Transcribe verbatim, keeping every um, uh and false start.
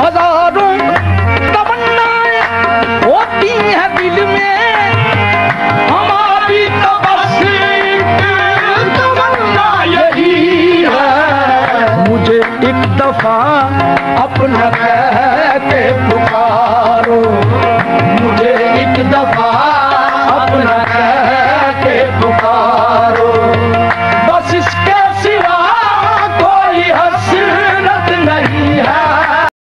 हजारों तमन्नाएं होती है दिल में, हमारी तो बस तमन्ना यही है। मुझे एक दफा अपना कह के पुकारो, मुझे एक दफा अपना